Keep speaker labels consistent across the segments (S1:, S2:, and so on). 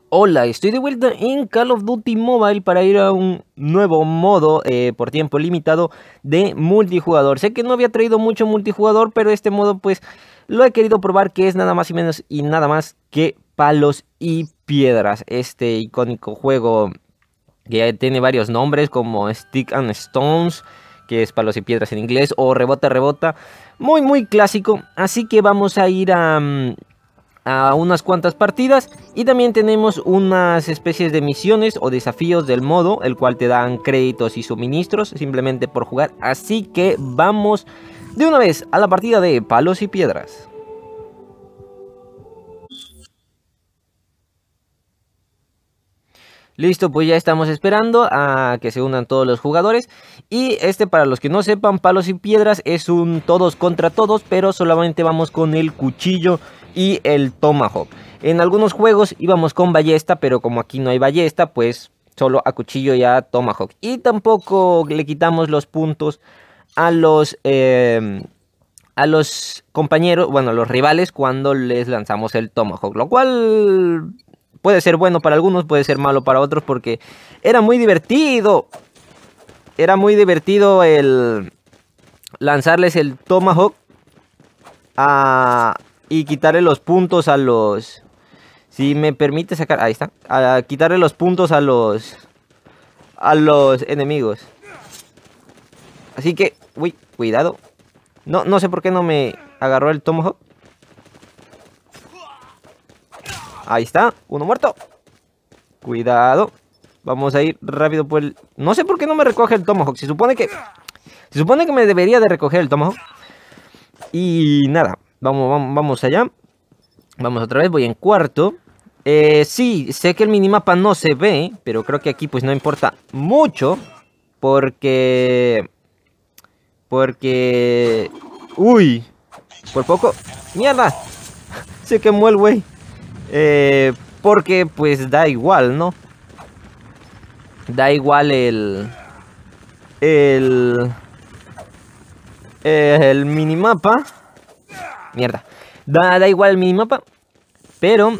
S1: Hola, estoy de vuelta en Call of Duty Mobile para ir a un nuevo modo por tiempo limitado de multijugador. Sé que no había traído mucho multijugador, pero este modo pues lo he querido probar, que es nada más y menos y nada más que Palos y Piedras. Este icónico juego que ya tiene varios nombres como Stick and Stones, que es Palos y Piedras en inglés, o Rebota Rebota. Muy clásico, así que vamos a ir a unas cuantas partidas, y también tenemos unas especies de misiones o desafíos del modo, el cual te dan créditos y suministros simplemente por jugar. Así que vamos de una vez a la partida de Palos y Piedras. Listo, pues ya estamos esperando a que se unan todos los jugadores. Y para los que no sepan, Palos y Piedras es un todos contra todos, pero solamente vamos con el cuchillo y el tomahawk. En algunos juegos íbamos con ballesta, pero como aquí no hay ballesta, pues solo a cuchillo y a tomahawk. Y tampoco le quitamos los puntos a los compañeros, bueno, a los rivales, cuando les lanzamos el tomahawk, lo cual puede ser bueno para algunos, puede ser malo para otros, porque era muy divertido. Era muy divertido el lanzarles el tomahawk y quitarle los puntos a los... Si me permite sacar... Ahí está. A quitarle los puntos a los enemigos. Así que... Uy, cuidado. No sé por qué no me agarró el tomahawk. Ahí está, uno muerto. Cuidado. Vamos a ir rápido por el... No sé por qué no me recoge el tomahawk. Se supone que me debería de recoger el tomahawk. Y nada, vamos allá. Vamos otra vez, voy en cuarto. Sí, sé que el minimapa no se ve, pero creo que aquí pues no importa mucho. Porque... Uy, por poco... ¡Mierda! Se quemó el güey. Porque pues da igual, ¿no? Da igual el minimapa. Mierda. Da igual el minimapa. Pero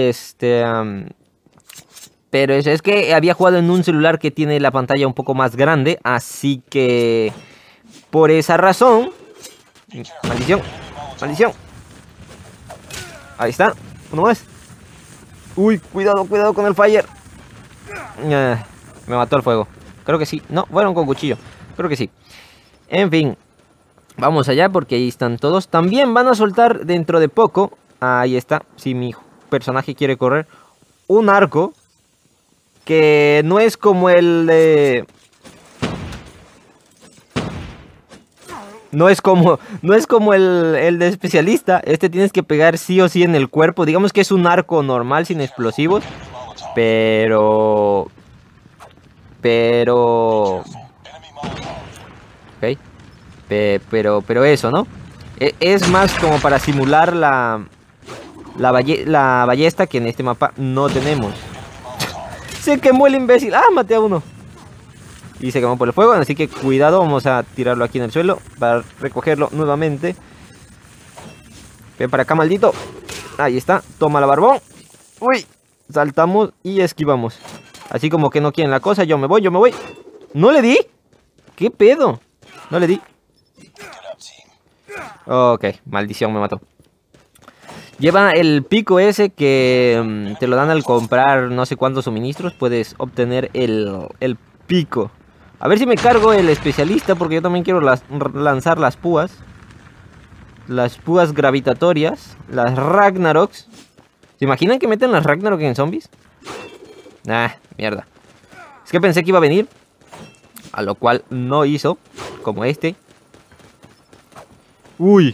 S1: pero eso es que había jugado en un celular que tiene la pantalla un poco más grande, así que por esa razón... Maldición, maldición. Ahí está, uno más. Uy, cuidado con el fire. Me mató el fuego. Creo que sí. No, fueron con cuchillo. Creo que sí. En fin. Vamos allá porque ahí están todos. También van a soltar dentro de poco. Ahí está. Si mi personaje quiere correr. Un arco. Que no es como el de... No es como el de especialista. Este tienes que pegar sí o sí en el cuerpo. Digamos que es un arco normal sin explosivos. Pero... Ok. Pero eso, ¿no? Es más como para simular la ballesta, que en este mapa no tenemos. Se quemó el imbécil. ¡Ah! Maté a uno. Y se quemó por el fuego, así que cuidado. Vamos a tirarlo aquí en el suelo para recogerlo nuevamente. Ven para acá, maldito. Ahí está. Toma la barbón. Uy. Saltamos y esquivamos. Así como que no quieren la cosa. Yo me voy. ¿No le di? ¿Qué pedo? No le di. Ok, maldición, me mató. Lleva el pico ese que te lo dan al comprar no sé cuántos suministros. Puedes obtener el pico. A ver si me cargo el especialista, porque yo también quiero lanzar las púas. Las púas gravitatorias. Las Ragnaroks. ¿Se imaginan que meten las Ragnarok en zombies? Ah, mierda. Es que pensé que iba a venir. A lo cual no hizo. Como este. Uy.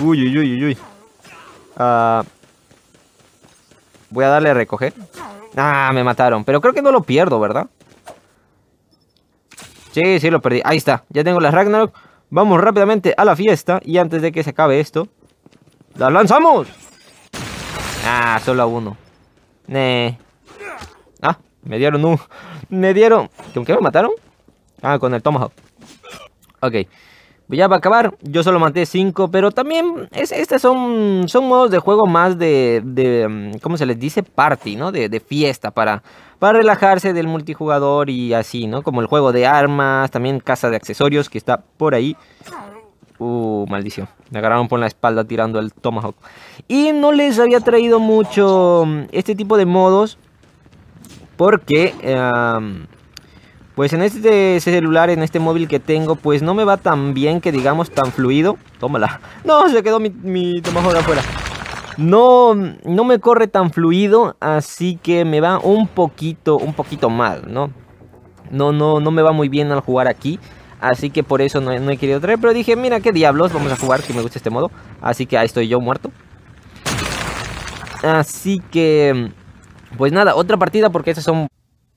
S1: Voy a darle a recoger. Ah, me mataron. Pero creo que no lo pierdo, ¿verdad? Sí, lo perdí. Ahí está. Ya tengo las Ragnarok. Vamos rápidamente a la fiesta. Y antes de que se acabe esto, ¡las lanzamos! Ah, solo a uno. Ah, me dieron un... ¿Con qué me mataron? Ah, con el tomahawk. Ok. Ya va a acabar, yo solo maté 5, pero también estos son modos de juego más ¿cómo se les dice? Party, ¿no? De fiesta, para relajarse del multijugador y así, ¿no? Como el juego de armas, también casa de accesorios que está por ahí. Maldición, me agarraron por la espalda tirando el Tomahawk. Y no les había traído mucho este tipo de modos porque... pues en este celular, en este móvil que tengo, pues no me va tan bien, que digamos, tan fluido. Tómala. No, se quedó mi Tomahawk afuera. No me corre tan fluido, así que me va un poquito mal, ¿no? No me va muy bien al jugar aquí. Así que por eso no he querido traer. Pero dije, mira, qué diablos, vamos a jugar, que me gusta este modo. Así que ahí estoy yo muerto. Así que... pues nada, otra partida, porque estas son...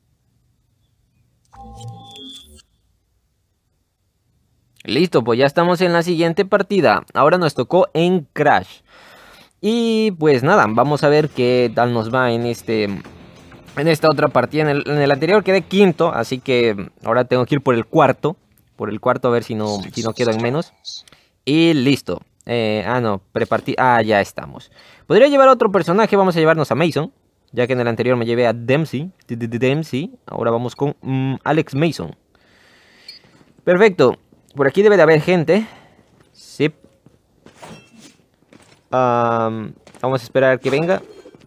S1: Listo, pues ya estamos en la siguiente partida. Ahora nos tocó en Crash. Y pues nada, vamos a ver qué tal nos va en esta otra partida. En el anterior quedé quinto, así que ahora tengo que ir por el cuarto. Por el cuarto, a ver si no quedo en menos. Y listo. No, prepartida. Ya estamos. Podría llevar a otro personaje, vamos a llevarnos a Mason. Ya que en el anterior me llevé a Dempsey. Ahora vamos con Alex Mason. Perfecto. Por aquí debe de haber gente. Sí. Vamos a esperar que venga.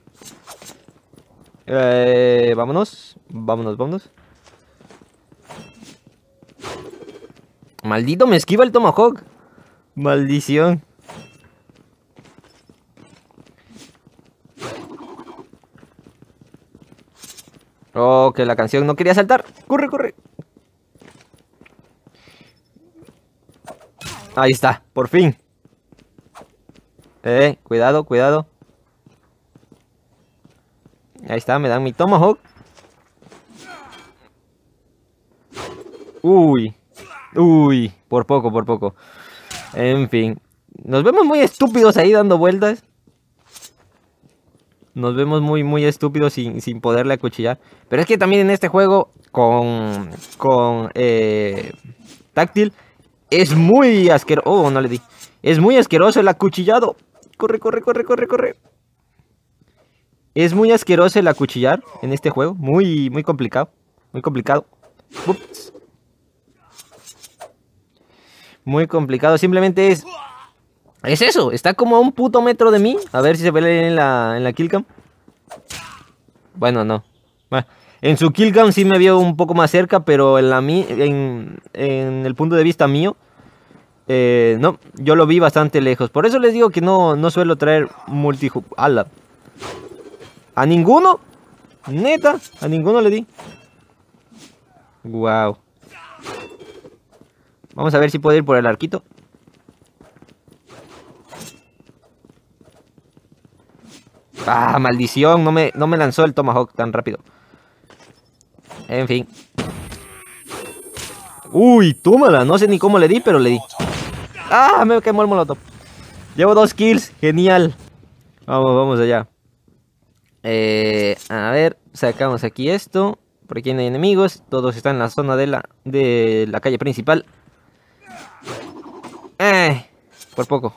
S1: Vámonos. Maldito, me esquiva el Tomahawk. Maldición. Oh, que la canción no quería saltar. Corre. Ahí está, por fin. Cuidado. Ahí está, me dan mi Tomahawk. Uy, por poco. En fin, nos vemos muy estúpidos ahí dando vueltas. Nos vemos muy estúpidos sin poderle acuchillar. Pero es que también en este juego con táctil es muy asqueroso. Oh, no le di. Es muy asqueroso el acuchillado. Corre. Es muy asqueroso el acuchillar en este juego. Muy complicado. Ups. Muy complicado. Simplemente es eso. Está como a un puto metro de mí. A ver si se ve en la killcam. Bueno, no. Bueno, en su killcam sí me vio un poco más cerca. Pero en el punto de vista mío, no, yo lo vi bastante lejos. Por eso les digo que no suelo traer multijugador. ¿A ninguno? Neta, a ninguno le di. Wow. Vamos a ver si puedo ir por el arquito. Maldición, no me lanzó el Tomahawk tan rápido. En fin. Uy, tómala, no sé ni cómo le di, pero le di. Me quemó el molotov. Llevo 2 kills, genial. Vamos allá. A ver, sacamos aquí esto. Por aquí no hay enemigos. Todos están en la zona de la calle principal. Por poco.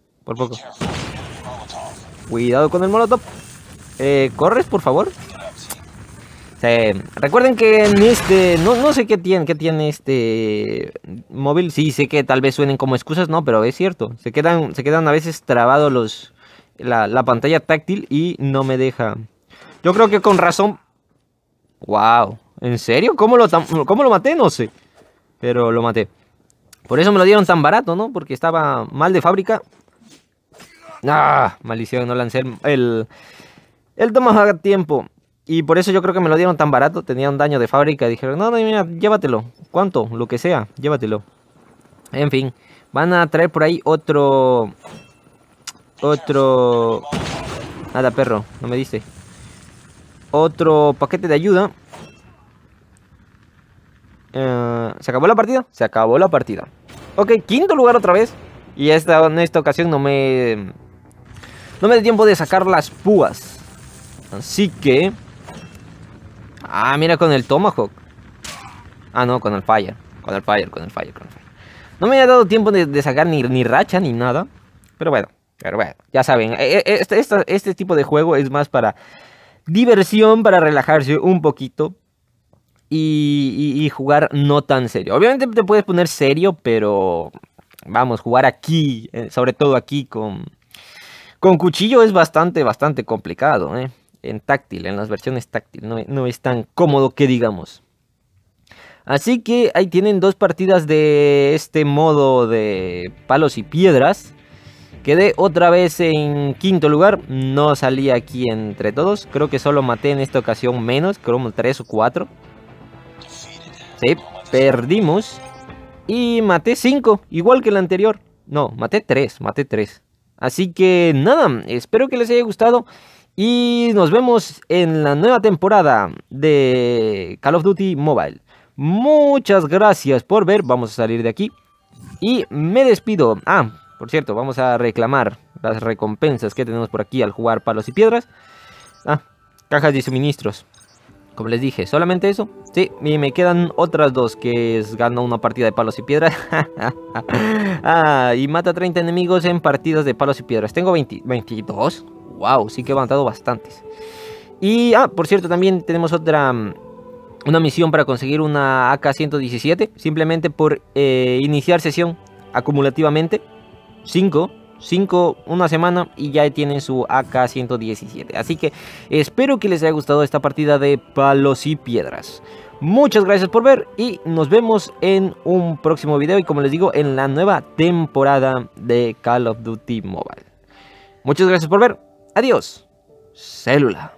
S1: Cuidado con el molotov. ¿Corres, por favor? Recuerden que en no sé qué tiene este móvil. Sí, sé que tal vez suenen como excusas, no, pero es cierto. Se quedan a veces trabados la pantalla táctil y no me deja. Yo creo que con razón. Wow, ¿en serio? ¿Cómo lo maté? No sé. Pero lo maté. Por eso me lo dieron tan barato, ¿no? Porque estaba mal de fábrica. Maldición, no lancé el Tomahawk a tiempo. Y por eso yo creo que me lo dieron tan barato. Tenía un daño de fábrica. Dijeron, no, mira, llévatelo. ¿Cuánto? Lo que sea, llévatelo. En fin, van a traer por ahí otro... Nada, perro, no me diste. Otro paquete de ayuda. ¿Se acabó la partida? Se acabó la partida. Ok, quinto lugar otra vez. Y en esta ocasión no me dio tiempo de sacar las púas. Así que... mira con el Tomahawk. No, con el Fire. Con el Fire. No me ha dado tiempo de sacar ni racha ni nada. Pero bueno, ya saben, este tipo de juego es más para diversión, para relajarse un poquito y jugar no tan serio. Obviamente te puedes poner serio, pero vamos, jugar aquí, sobre todo aquí con cuchillo es bastante complicado, en táctil, en las versiones táctil, no es tan cómodo que digamos. Así que ahí tienen 2 partidas de este modo de palos y piedras. Quedé otra vez en quinto lugar, no salí aquí entre todos, creo que solo maté en esta ocasión menos, creo como 3 o 4. Sí, perdimos y maté 5, igual que el anterior. No, maté 3. Así que nada, espero que les haya gustado y nos vemos en la nueva temporada de Call of Duty Mobile. Muchas gracias por ver, vamos a salir de aquí y me despido. Por cierto, vamos a reclamar las recompensas que tenemos por aquí al jugar palos y piedras. Cajas de suministros. Como les dije, solamente eso. Sí, y me quedan otras 2, que es gana una partida de palos y piedras. Y mata 30 enemigos en partidas de palos y piedras. Tengo 22. Wow, sí que he matado bastantes. Y, por cierto, también tenemos una misión para conseguir una AK-117. Simplemente por iniciar sesión acumulativamente. 5, una semana y ya tienen su AK-117. Así que espero que les haya gustado esta partida de palos y piedras. Muchas gracias por ver y nos vemos en un próximo video y como les digo en la nueva temporada de Call of Duty Mobile. Muchas gracias por ver. Adiós. Célula.